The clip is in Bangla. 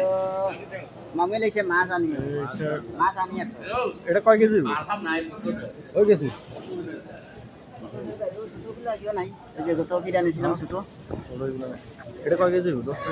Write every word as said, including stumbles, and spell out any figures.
মামি লেগছে মাছ আনি মাছ আনি এটা কয় কেজি ওই কেজি নাই এই যে গত কিরা নিছিলাম ছোট এটা কয় কেজি